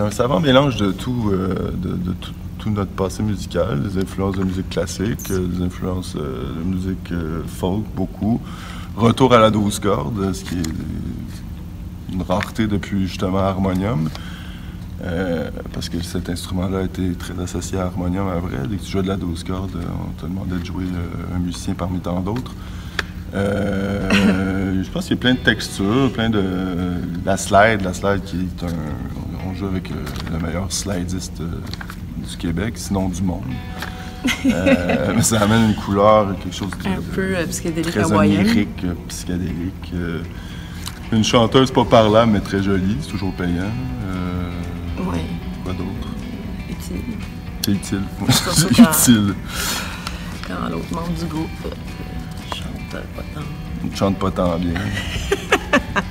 c'est un savant mélange de tout, tout notre passé musical, des influences de musique classique, des influences de musique folk, beaucoup. Retour à la 12 cordes, ce qui est une rareté depuis justement Harmonium. Parce que cet instrument-là a été très associé à Harmonium à vrai. Dès que tu jouais de la 12 cordes, on te demandait de jouer un musicien parmi tant d'autres. Je pense qu'il y a plein de textures, plein de... La slide qui est un... On joue avec le meilleur slidiste du Québec, sinon du monde. Mais ça amène une couleur, quelque chose de... Un peu psychédélique très hawaïenne. onirique, psychédélique. Une chanteuse pas parlable, mais très jolie, c'est toujours payant. Oui. Quoi d'autre? Utile. C'est utile. Surtout C'est quand- utile. Quand l'autre membre du groupe chante pas tant. On ne chante pas tant bien.